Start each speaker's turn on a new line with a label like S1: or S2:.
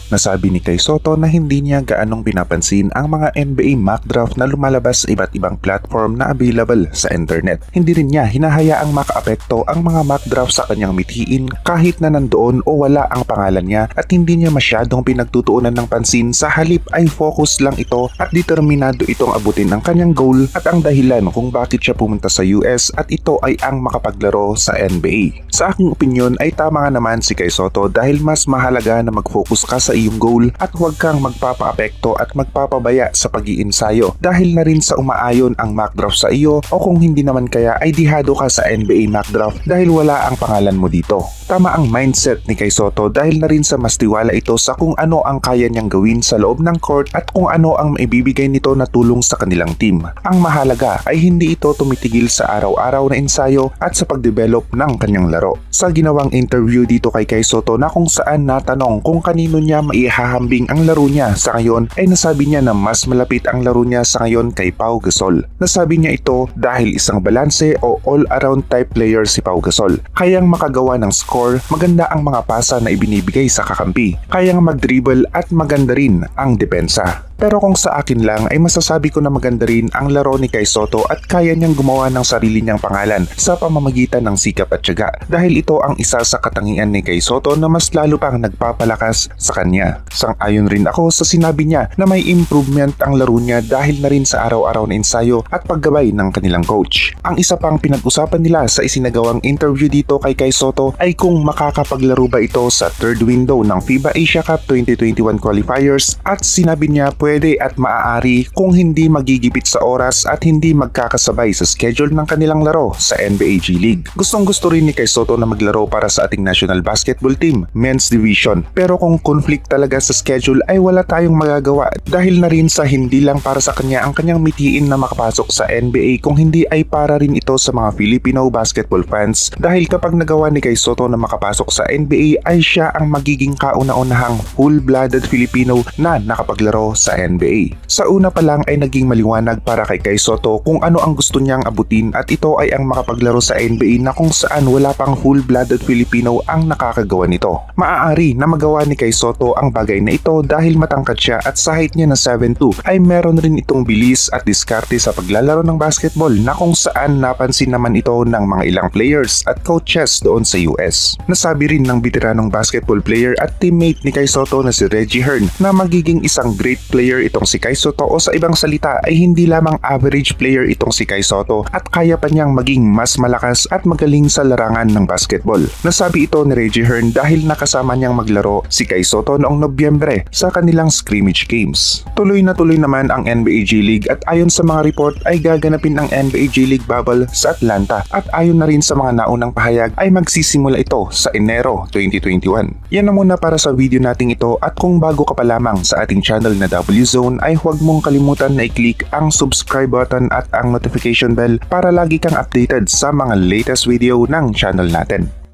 S1: Nasabi ni Kai Sotto na hindi niya gaanong pinapansin ang mga NBA mock draft na lumalabas sa iba't ibang platform na available sa internet. Hindi rin niya hinahayaang makaapekto ang mga mock draft sa kanyang mithiin kahit na nandoon o wala ang pangalan niya, at hindi niya masyadong pinagtutuunan ng pansin. Sa halip ay focus lang ito at determinado itong abutin ang kanyang goal at ang dahilan kung bakit siya pumunta sa US, at ito ay ang makapaglaro sa NBA. Sa aking opinyon ay tama nga naman si Kai Sotto dahil mas mahalaga na mag-focus ka sa iyong goal at huwag kang magpapaapekto at magpapabaya sa pag-iinsayo dahil na rin sa umaayon ang mock draft sa iyo, o kung hindi naman kaya ay dihado ka sa NBA mock draft dahil wala ang pangalan mo dito. Tama ang mindset ni Kai Sotto dahil na rin sa mas tiwala ito sa kung ano ang kaya niyang gawin sa loob ng court at kung ano ang maibibigay nito na tulong sa kanilang team. Ang mahalaga ay hindi ito tumitigil sa araw-araw na ensayo at sa pagdevelop ng kanyang laro. Sa ginawang interview dito kay Kai Sotto na kung saan natanong kung kanino niya maihahambing ang laro niya sa ngayon, ay nasabi niya na mas malapit ang laro niya sa ngayon kay Pau Gasol. Nasabi niya ito dahil isang balanse o all-around type player si Pau Gasol. Kayang makagawa ng score, maganda ang mga pasa na ibinibigay sa kakampi, kayang mag-dribble at maganda rin ang depensa. Pero kung sa akin lang ay masasabi ko na maganda rin ang laro ni Kai Sotto at kaya niyang gumawa ng sarili niyang pangalan sa pamamagitan ng sikap at tiyaga, dahil ito ang isa sa katangian ni Kai Sotto na mas lalo pang nagpapalakas sa kanya. Sang-ayon rin ako sa sinabi niya na may improvement ang laro niya dahil na rin sa araw-araw na ensayo at paggabay ng kanilang coach. Ang isa pang pinag-usapan nila sa isinagawang interview dito kay Kai Sotto ay kung makakapaglaro ba ito sa third window ng FIBA Asia Cup 2021 qualifiers, at sinabi niya pwede at maaari kung hindi magigipit sa oras at hindi magkakasabay sa schedule ng kanilang laro sa NBA G League. Gustong-gusto rin ni Kai Sotto na maglaro para sa ating national basketball team, men's division. Pero kung conflict talaga sa schedule ay wala tayong magagawa dahil na rin sa hindi lang para sa kanya ang kanyang mithiin na makapasok sa NBA, kung hindi ay para rin ito sa mga Filipino basketball fans, dahil kapag nagawa ni Kai Sotto na makapasok sa NBA ay siya ang magiging kauna-unahang full-blooded Filipino na nakapaglaro sa NBA. Sa una pa lang ay naging maliwanag para kay Kai Sotto kung ano ang gusto niyang abutin, at ito ay ang makapaglaro sa NBA na kung saan wala pang full-blooded Filipino ang nakakagawa nito. Maaari na magawa ni Kai Sotto ang bagay na ito dahil matangkad siya at sa height niya na 7'2 ay meron rin itong bilis at diskarte sa paglalaro ng basketball na kung saan napansin naman ito ng mga ilang players at coaches doon sa US. Nasabi rin ng veteranong basketball player at teammate ni Kai Sotto na si Reggie Hearn na magiging isang great player itong si Kai Sotto, o sa ibang salita ay hindi lamang average player itong si Kai Sotto at kaya pa niyang maging mas malakas at magaling sa larangan ng basketball. Nasabi ito ni Reggie Hearn dahil nakasama niyang maglaro si Kai Sotto noong Nobyembre sa kanilang scrimmage games. Tuloy na tuloy naman ang NBA G League at ayon sa mga report ay gaganapin ang NBA G League bubble sa Atlanta, at ayon na rin sa mga naunang pahayag ay magsisimula ito sa Enero 2021. Yan na muna para sa video nating ito, at kung bago ka pa lamang sa ating channel na W Zone ay huwag mong kalimutan na i-click ang subscribe button at ang notification bell para lagi kang updated sa mga latest video ng channel natin.